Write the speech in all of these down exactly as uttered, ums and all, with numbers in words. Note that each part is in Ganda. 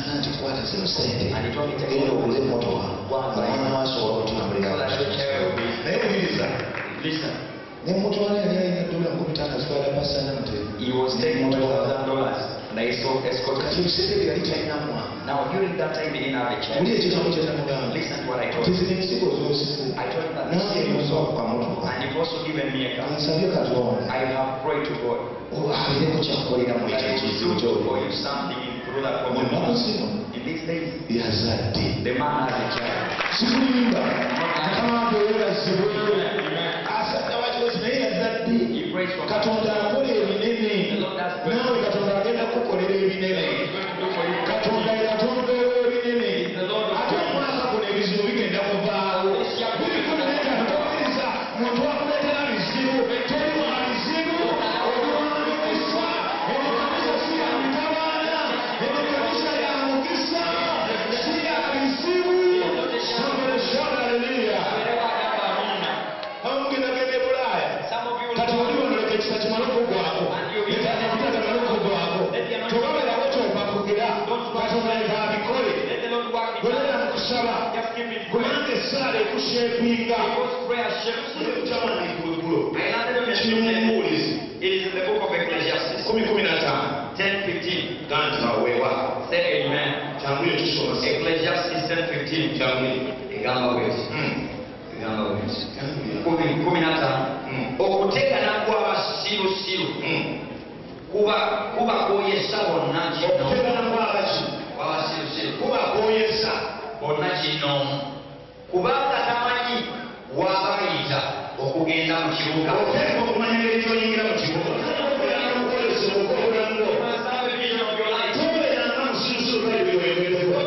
Nanti kwata zino sente. And he told me to Genda ogule emmotoka. Omwana waasobola okutambulira. Naye wuliriza. Listen. N'emmotoka yali alina ddoola nkumi ttaano azitwala pasa Namutebe. He was taking two thousand dollars. And I saw escort. Kati ebiseera ebyo yali talina mwana. Now during that time he didn't have a child. Wuli ekigambo kye namugamba. Listen to what I told him. Tizina ensigo z'osize. I told him that nange emusobola ku kamotoka. and you've also given me a car. Nsabye Katonda. I have prayed to God. Abeereko kyakukolera mu ekyo That he ekizibu will do for ky'oli. you something through that Mu nnaku community. zino In these days, yazadde. the man has a child. Sikulimba. Mukama wange weebazibwe. Asajja wakiwezi naye yazadde. He prays for Katonda akola ebinene. Naawe Katonda agenda kukukolera ebinene. Katonda yatondewo ebinene. Ate omwaka guno ebizibu bigenda kuvaawo. Buli kuleeta ntokiriza muntu akuleetera bizibu. Toli wa bizibu. Obiwandiisa. Eno kanisa si ya mitawaana. Eno kanisa ya mukisa. Si ya bizibu. Somebody shout hallelujah. Amugenda genda e Bulaaya. Kati oli wonoleka ekisa kimala okugwako. Ekyaza kutata mala okugwako. Tobabeerawo kyobakugira. Katonda yeva abikole. Golera mu kusaba. Kubanga essaala ekusheepinga. Kyamaanyi ku lugulo. Kiri mu Mubuulizi. It is in the book of Ecclesiastes. kumi kumi na ttaano. ten fifteen. Ganti baweewa. Say amen. Kyangulu ekisoma. Ecclesiastes ten fifteen. Kyangulu. Egamba bweti. Egamba bweti. kumi na ttaano. Okutegana kw'abasirusiru kuba kuba kwoyesa bonna kino. Okutegana kw'abaki? Kw'abasirusiru kuba kwoyesa bonna kino. Kubanga tamanyi w'abayita okugenda mu kibuga. oteeka okumanya engeri gy'oyingira mu kibuga. Okolesebwa okobulamu bwo. Tobeeranga musirusiru bali biweweewo.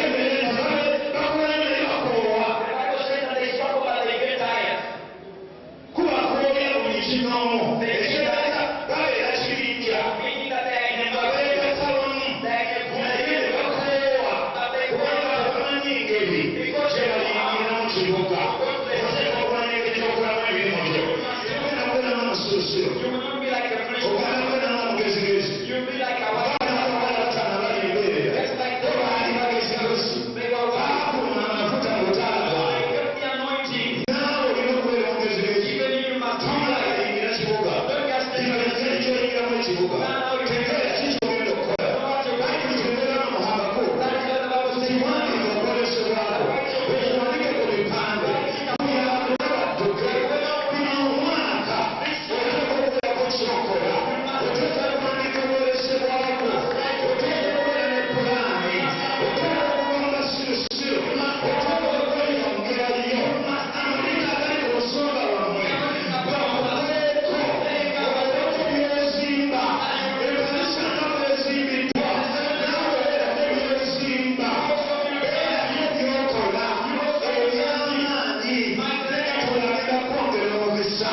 Kuba kwogera buli kinoomu. Ekirala babeera kibijja. Babeegasa wamu. Naye ne bakoowa. Kubanga bamanyi engeri gyebayingira mu kibuga. Oteeka okumanya engeri gy'okolamu emirimu gyo. Togenda kwera n'omusirusiru. Ogenda kwera n'omugezigezi. Abaana bataana bali embeerera. Tebaali bagezigezi. Baakuma amafuta mu ttaala. Naawe olina okubeera omugezigezi. Toyingira kibuga. Engeri gy'oyingiramu ekibuga. Tegeera ki ky'ogenda okukola. Bayibuli ky'obeera mu Habakuuku. Kiwandiike okwolesebwako. Okiwandike ku bipande. Kuyambula badduke. Buli omwaka oteeka okubeerako ky'okola. Oteeka okuwandika okwolesebwako. Oteeka okubeera ne pulaani. Oteeka okuba abasirusiru. Oteeka okukola mu ngeri yo. Amaliko agali ku busonga bwammwe. Bakuleeko. Obaleko by'ozimba. Ekanisa nga bw'ezimbiddwa. Naawe beerako by'ozimba. Beerabyo by'okola. Eby'amaanyi. Katonda agenda kwongera omukisa.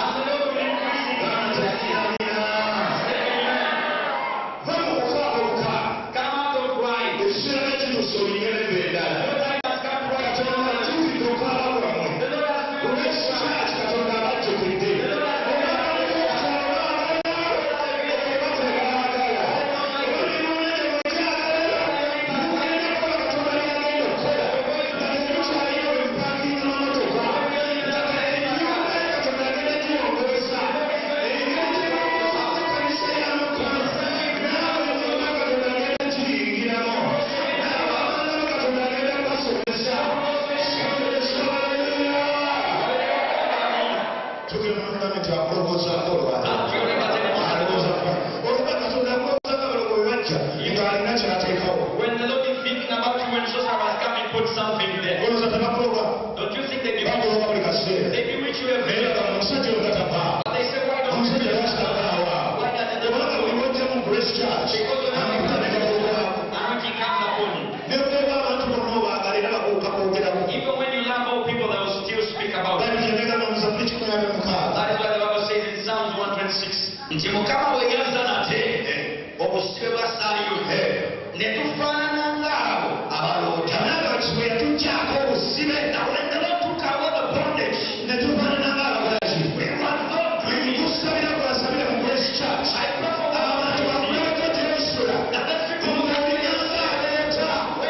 Va mu kukaabuka. Ekiseera kituuse olingere ebbendala. Katonda ajjukidde okukaaba kwammwe. Olw'ekitaaki Katonda abajjukidde. When the Lord is thinking about you, when Joseph has come and put something there, don't you think they give you, they give which you have made? But they say, why don't you do that? Why doesn't the Lord do it? Because when anointing comes upon you, even when you love all people, they will still speak about it. That is why the Bible says in Psalms one twenty-six, nti Mukama bwe yazza nate obusibe bwa Sayuuni ne tufaanana ng'abo abaloota. Bwe yatugyako obusibe, now when the Lord took away the bondage, ne tufaanana ng'abalaki. We were not doing it. Tusabira kwasabira mu Grace Church. I pray for abantu bakuleko Jerusalem. That the people who are in the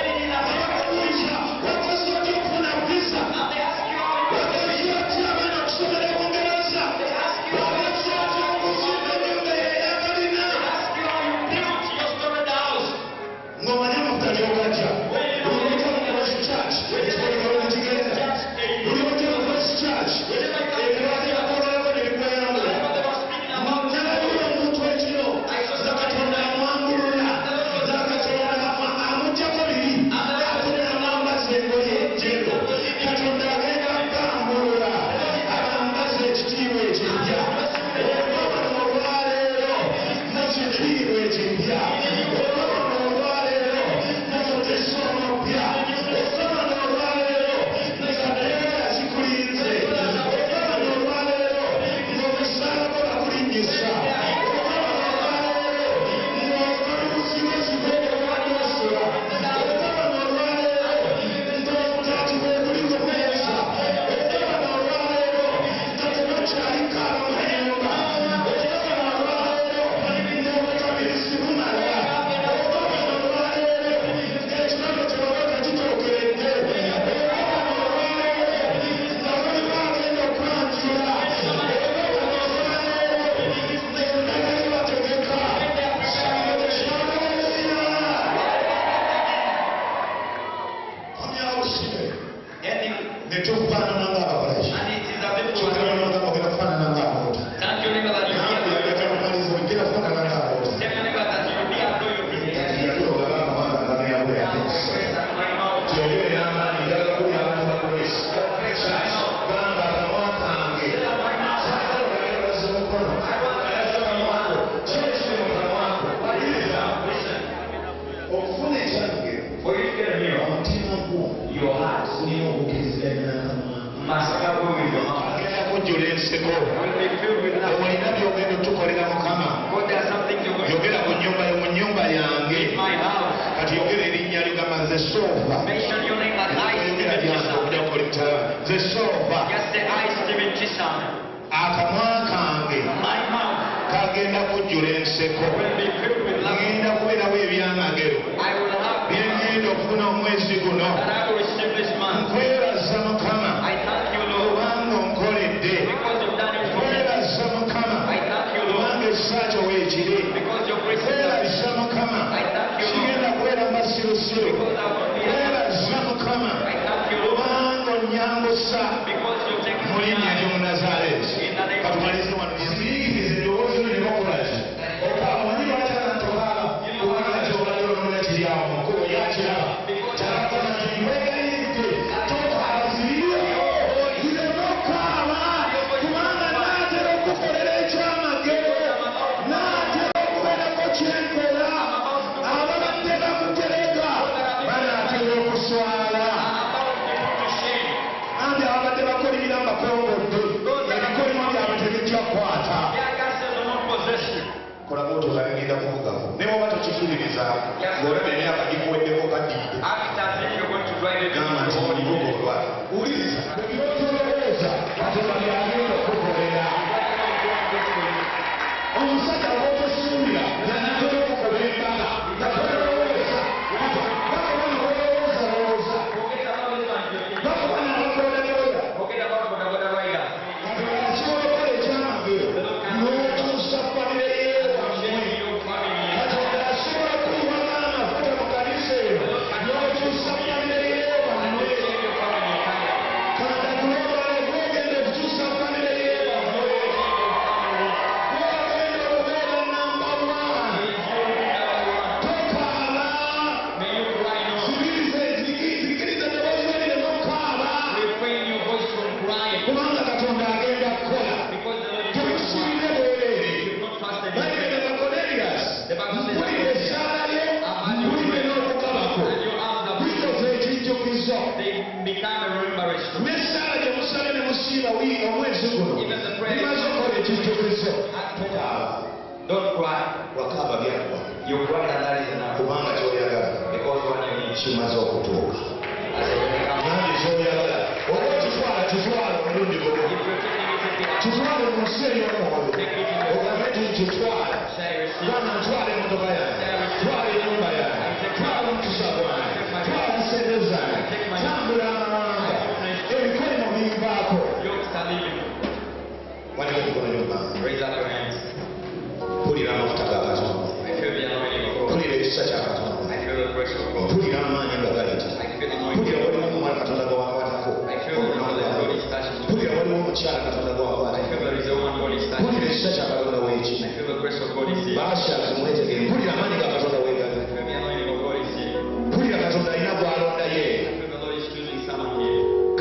Put it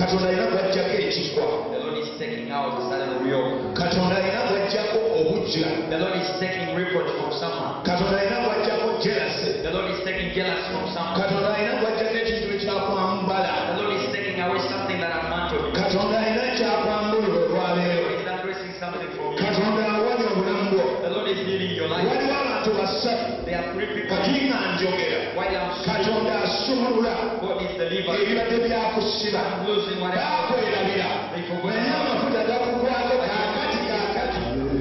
katonda alina kwajjako ekikwa The Lord is taking out the saddle of yoke. katonda alina kwajjako obujja The Lord is taking reproach from someone. katonda alina kwajjako jealousy The Lord is taking jealousy from someone. katonda alina kwajjako ekintu ekyakwambala The Lord is taking away something that I'm mantled with. katonda alina kyakwambula The olwaleero Lord is addressing something from you. katonda awali obulamu bwo The Lord is healing your life. waliwo abantu basatu There are three people. kati nga njogera While I'm speaking, katonda asumulula God is delivered. ebibadde byakusiba I'm losing whatever. bakwerabira naye amafuta gakukwako kakati kakati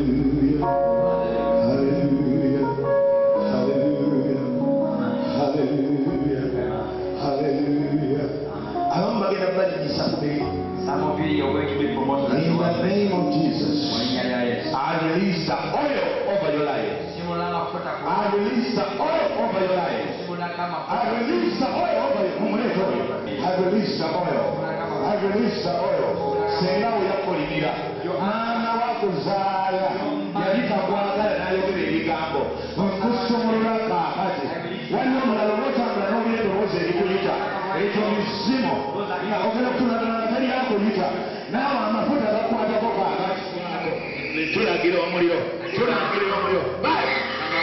abamu bagenda balinyisa kubiri Some of you are going to be promoted as in the well. name of Jesus Yeah, yeah, yes. I release the oil over your life Simula mafuta kwa- I release the oil over your life Simula kama I release the oil over your mumuleto I release the oil I release the oil senga oyakolimira maama wakuzaala yali takwagala n'ayogera ebigambo nkusumulula kaakati waliwo omulala obotambula n'owulira eddoboozi erikuyita ekyo mizimu nga ogenda kutunagana nga tali akuyita naawe amafuta gakwatako kaakati tulagira omuliro tulagira omuliro Bye.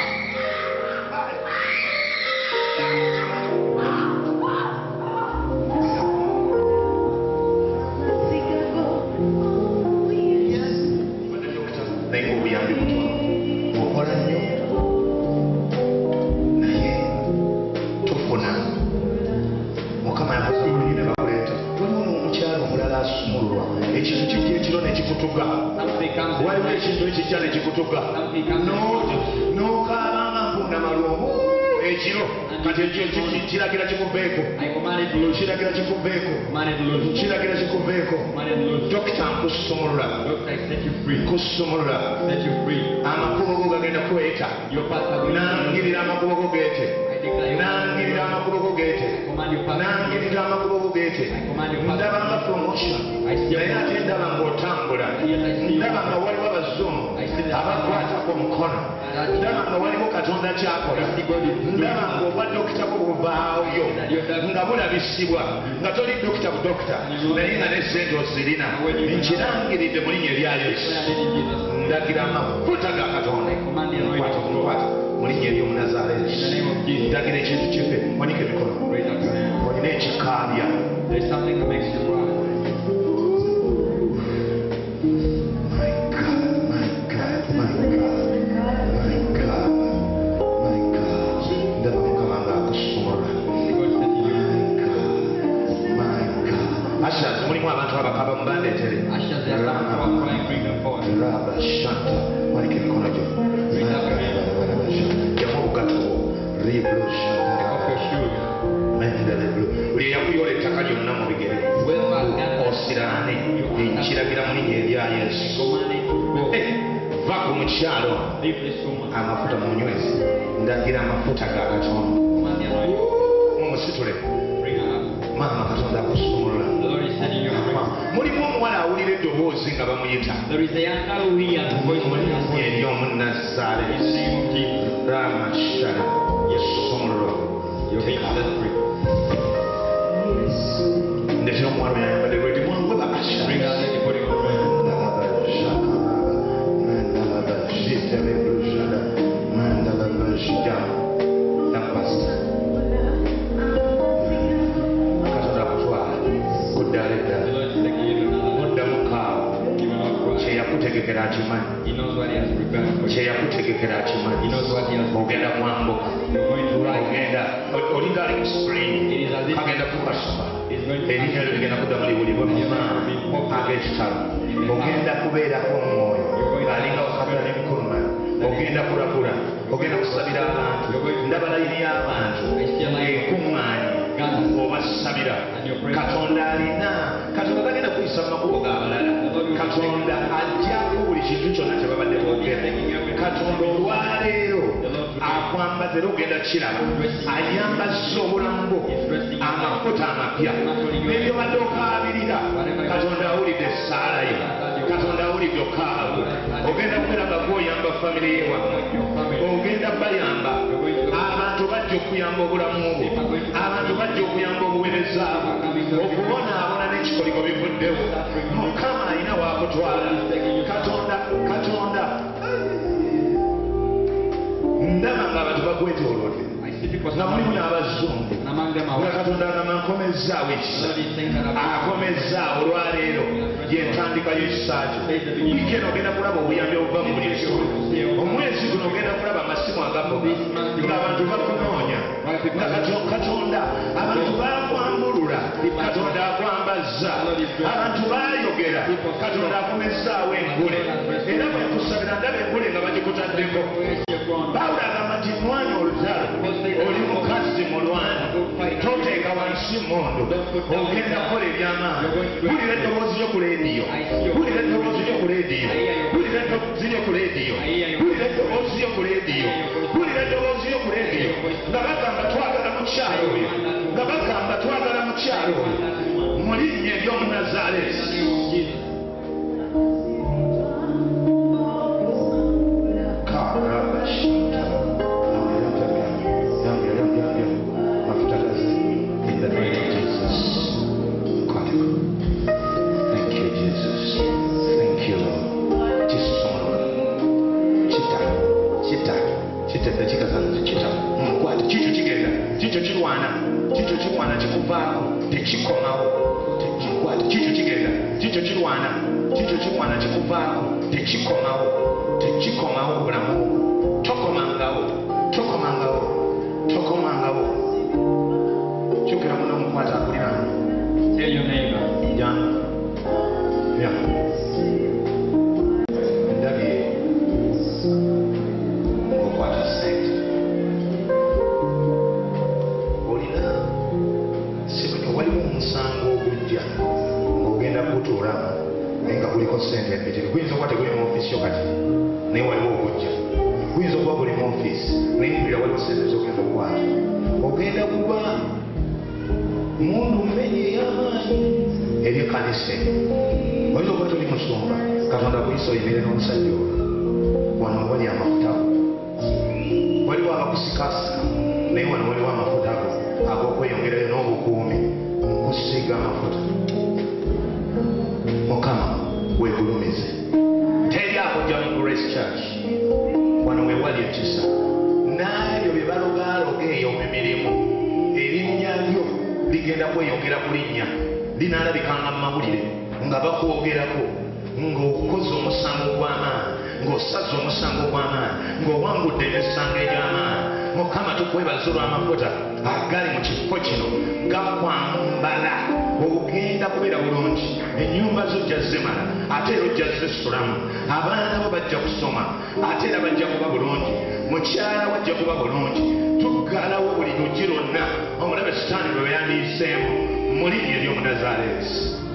naye obuyambi butono okola nnyo naye tufuna mukama yakozabuli ne bakuleeta waliwo n'omukyalo omulala asumulwa ekintu kijja ekiro nekikutuga waliwo ekintu ekijja nekikutuga n'okaabanga mpunda malungu ekiro kati ekyo kiragira kikuveeko kiragira kikuveeko kiragira kikuveeko dokita nkusumulula kusumulula amakubo go gagenda kweta nangirira amakubo go geete nangirira amakubo go geete nangirira amakubo go geete ndaba nga promotion naye ate ndaba ng'otambula ndaba nga waliwo abazungu abakwatako omukono ndaba nga waliwo katonda kyakola ndaba ng'obwa dokita bwo buvaayo nga bulabisibwa nga toli dokita budokita naye nga n'essente ozirina nkirangiridde mu linnya erya yesu ndagira amafuta ga katonda kwata kumukwata mu linnya ery'omunazaaleesi ndagira ekintu kive wanika emikono olina ekikaabya There's something that makes you cry. My God, my God, my God, my God, my God. Ndaba mukama nga akusumulula. My God. Ushers, mulimu abantu abakaba mubandeetere. Ushers, there are some who are crying, bring them forward. Raba shanta. Wanika emikono gyo. Jamu obugato bwo. Riblo shanta. Take off your shoes. Buli eyakuyola ettaka lyonna mu bigere osiraane nkiragira mu linnya erya yesu va ku mukyalo amafuta mu nywezi ndagira amafuta ga katonda mumusitule maama katonda akusumulula mulimu omuwala awulira eddoboozi nga bamuyita eryomunnazaale ramashara yesumulula ndetera omuwala oyayambadde lwedi mwangu bakasha katonda akutwala kuddala eddala muddamu kaawo kyeyakutegekera akimanyi kyeyakutegekera akimanyi ogenda kwambuka ogenda olinga ali mu spring agenda kukasuka erinnya lyo ligenda kudda muliwulibwa mumaama ag'ekitalo ogenda kubeerako omwoyo ng'alinga okabula n'emikuluma ogenda kulagula ogenda kusabira abantu ndaba layini y'abantu ekuŋŋaanye obasabira katonda alina katonda tagenda kuyisa mu makubo g'abalala katonda ajjako buli kintu kyonna kye babadde boogera katonda olwaleero akwambaza era ogenda kiraba ayambazza obulamu bwo amafuta amapya n'ebyo badde okaabirira katonda awulidde essaala ye katonda awulidde okaabu ogenda kubeera gwoyamba famire ye wammwe ogenda bayamba abantu bajja okuyamba obulamu bwo abantu bajja okuyamba obuweereza bwo okubonaabona n'ekikoliko wetuddewo mukama alina wakutwala katonda katonda ndaba nga abantu bakwetoolodde nga mulimu n'abazungu nga katonda agamba nkomezaawo ekisa akomezaawo olwaleero yentandika y'ekisakyo ikeno ogenda kulaba obuyambi obuva mu buli ekyo omwezi guno ogenda kulaba amasimu agavuga ng'abantu bakunoonya nga katonda abantu bakwambulula katonda akwambazza abantu baayogera katonda akomezaawo engule era bwekusabira ndaba engule nga bagikutaddeko Pawulo agamba nti mwana olutalo oli mukazi mulwana toteeka wansi mondo ogenda kukola ebyamaani bulira eddoboozi lyo ku leediyo bulira eddoboozi lyo ku leediyo bulira eddoboozi lyo ku leediyo bulira eddoboozi lyo ku leediyo bulira eddoboozi lyo ku leediyo nga bagamba twagala mukyalo oyo nga bagamba twagala mukyalo oyo mu linnya ery'omunazaaleesi kikyo kirwana kikyo kirwana kikuvaako tekikomawo kikyo kigenda kikyo kirwana kikyo kirwana kikuvaako tekikomawo tekikomawo obulamu tokomangawo tokomangawo tokomangawo kyokera muno omukwata akuliramu ndabye okwata sente waliwo omusango ogujja ng'ogenda kutuulamu naye nga guliko sente empitire guyinza okuba teguli mu ofiisi yo kati naye waliwo ogujja guyinza okuba guli mu ofiisi naye mpira waliwo sente zogenda okukwata ogenda kuba mundu mmenye ey'amaanyi eri ekkanisa oyinza okuba toli musumba katonda kuyisa oyimire n'omusajja oyo wano wali amafuta waliwo abakusikasika naye wano waliwo amafuta go ag'okweyongerayo n'obukuumi kusiga amafuta mukama wegulumize teri akujja mu Grace Church wano wewali ekisa naabyo bye balogaloga eyo mu mirimu erinnya lyo ligenda kweyongera ku linnya linaalabikanga mu mawulire nga bakwogerako ng'okoze omusango gw'amaanyi ng'osaze omusango gw'amaanyi ng'owangudde emisango egy'amaanyi mukama tukwebaza olw'amafuta agali mu kifo kino gakwambala ogenda kubeera bulungi ennyumba zo ojja zimala ate era ojja zisulamu abaana bo bajja kusoma ate era bajja kuba bulungi mukyala wajja kuba bulungi tuggalawo buli luggi lwonna omulabe sitaani lwe yandiiseemu mu linnya ery'omunazaaleesi